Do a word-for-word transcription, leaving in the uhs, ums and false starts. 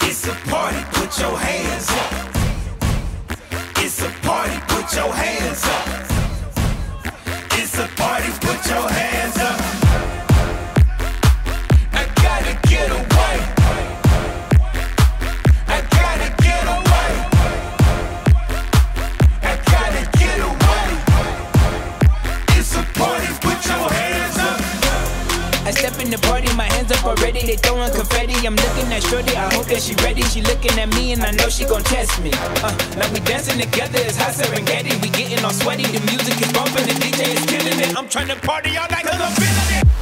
It's a party, put your hands up. It's a party, put your hands up. It's a party, put your hands up. I gotta get away. I gotta get away. I gotta get away. It's a party, put your hands up. I step in the party, my hands up already, they throwing confetti. I'm looking at shorty, I hope that she ready. She looking at me and I know she gon' test me. Uh, like we dancing together, it's hot Serengeti. We getting all sweaty, the music is bumping, the D J is killing it. I'm trying to party all night cause I'm feeling it.